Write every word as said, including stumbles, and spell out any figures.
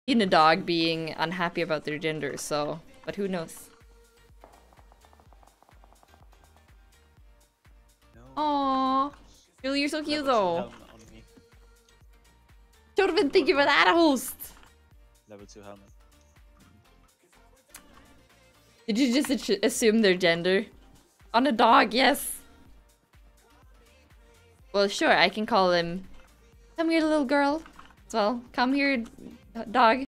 seen a dog being unhappy about their gender, so... But who knows? No. Aww. Julie, you're so cute though. Helmet on me. Don't even think about that, host! Level two helmet. Did you just assume their gender? On a dog, yes. Well, sure, I can call him... Come here, little girl. As well. Come here, dog.